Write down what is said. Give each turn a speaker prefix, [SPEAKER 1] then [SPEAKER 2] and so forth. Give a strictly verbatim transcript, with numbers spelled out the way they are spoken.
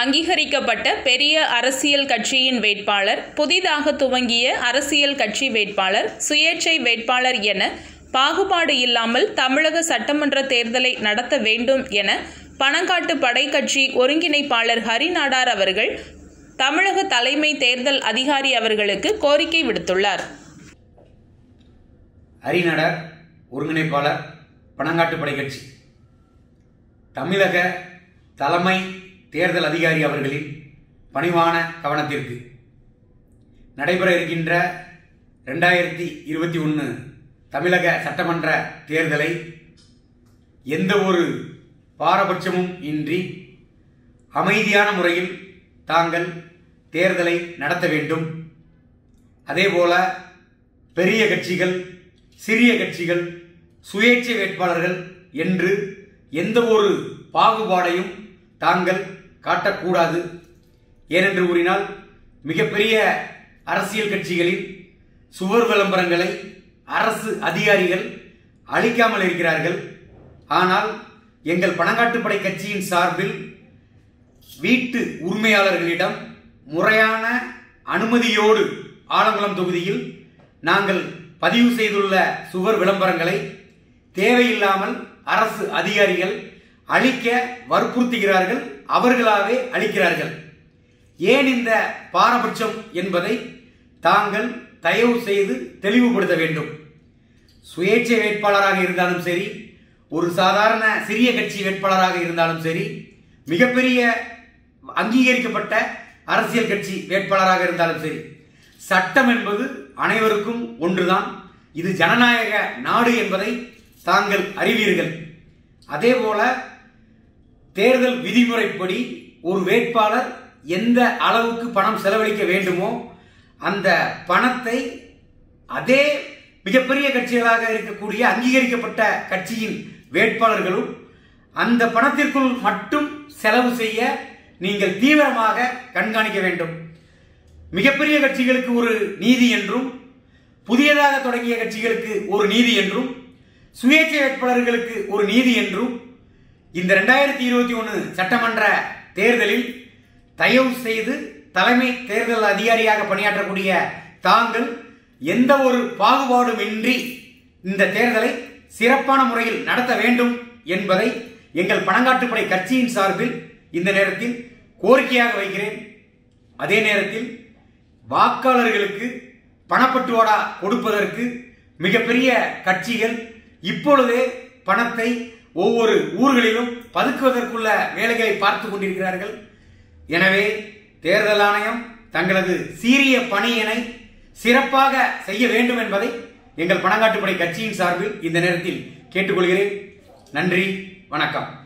[SPEAKER 1] அங்கீகரிக்கப்பட்ட பெரிய அரசியல் கட்சியின் வேட்பாளர், புதிதாக துவங்கிய அரசியல் கட்சி வேட்பாளர், சுயேட்சை வேட்பாளர் என பாகுபாடு இல்லாமல் தமிழக சட்டமன்ற தேர்தலை நடத்த வேண்டும் என பனங்காட்டு படை கட்சி ஒருங்கிணைப்பாளர் ஹரிநாடார் அவர்கள் தமிழக தலைமை தேர்தல் அதிகாரி அவர்களுக்கு கோரிக்கை விடுத்துள்ளார்.
[SPEAKER 2] ஹரிநாடார் ஒருங்கிணைப்பாளர், பனங்காட்டு படை கட்சி. தமிழக தலைமை தேர்தல் அதிகாரி அவர்களின் பணிவான கவனத்திற்கு நடைபெற இருக்கின்ற இரண்டாயிரத்தி இருபத்தி ஒன்று தமிழக சட்டமன்ற தேர்தலை எந்த ஒரு பாரபட்சமும் இன்றி அமைதியான முறையில் தாங்கள் தேர்தலை நடத்த வேண்டும். அதேபோல பெரிய கட்சிகள், சிறிய கட்சிகள், சுயேட்சை வேட்பாளர்கள் என்று எந்த ஒரு பாகுபாடையும் தாங்கள் காட்டக்கூடாது. ஏனென்று கூறினால், மிகப்பெரிய அரசியல் கட்சிகளின் சுவர் விளம்பரங்களை அரசு அதிகாரிகள் அளிக்காமல் இருக்கிறார்கள். ஆனால் எங்கள் பனங்காட்டுப்படை கட்சியின் சார்பில் வீட்டு உரிமையாளர்களிடம் முறையான அனுமதியோடு ஆலங்குளம் தொகுதியில் நாங்கள் பதிவு செய்துள்ள சுவர் விளம்பரங்களை தேவையில்லாமல் அரசு அதிகாரிகள் அளிக்க வற்புறுத்துகிறார்கள், அவர்களாவே அளிக்கிறார்கள். ஏன் இந்த பாரபட்சம் என்பதை தாங்கள் தயவு செய்து தெளிவுபடுத்த வேண்டும். சுயேட்சை வேட்பாளராக இருந்தாலும் சரி, ஒரு சாதாரண சிறிய கட்சி வேட்பாளராக இருந்தாலும் சரி, மிகப்பெரிய அங்கீகரிக்கப்பட்ட அரசியல் கட்சி வேட்பாளராக இருந்தாலும் சரி, சட்டம் என்பது அனைவருக்கும் ஒன்றுதான். இது ஜனநாயக நாடு என்பதை தாங்கள் அறிவீர்கள். அதேபோல தேர்தல் விதிமுறைப்படி ஒரு வேட்பாளர் எந்த அளவுக்கு பணம் செலவழிக்க வேண்டுமோ அந்த பணத்தை அதே மிகப்பெரிய கட்சிகளாக இருக்கக்கூடிய அங்கீகரிக்கப்பட்ட கட்சியின் வேட்பாளர்களும் அந்த பணத்திற்குள் மட்டும் செலவு செய்ய நீங்கள் தீவிரமாக கண்காணிக்க வேண்டும். மிகப்பெரிய கட்சிகளுக்கு ஒரு நீதி என்றும், புதியதாக தொடங்கிய கட்சிகளுக்கு ஒரு நீதி என்றும், சுயேட்சை வேட்பாளர்களுக்கு ஒரு நீதி என்றும் இந்த இரண்டாயிரத்தி இருபத்தி ஒன்று சட்டமன்ற தேர்தலில் தயவு செய்து தலைமை தேர்தல் அதிகாரியாக பணியாற்றக்கூடிய தாங்கள் எந்த ஒரு பாகுபாடும் இன்றி இந்த தேர்தலை சிறப்பான முறையில் நடத்த வேண்டும் என்பதை எங்கள் பனங்காட்டுப்படை கட்சியின் சார்பில் இந்த நேரத்தில் கோரிக்கையாக வைக்கிறேன். அதே நேரத்தில் வாக்காளர்களுக்கு பணப்பட்டுவாடா கொடுப்பதற்கு மிகப்பெரிய கட்சிகள் இப்பொழுதே பணத்தை ஒவ்வொரு ஊர்களிலும் பதுக்குவதற்குள்ள வேலைகளை பார்த்துக் கொண்டிருக்கிறார்கள். எனவே தேர்தல் ஆணையம் தங்களது சீரிய பணியினை சிறப்பாக செய்ய வேண்டும் என்பதை எங்கள் பனங்காட்டுப்படை கட்சியின் சார்பில் இந்த நேரத்தில் கேட்டுக்கொள்கிறேன். நன்றி, வணக்கம்.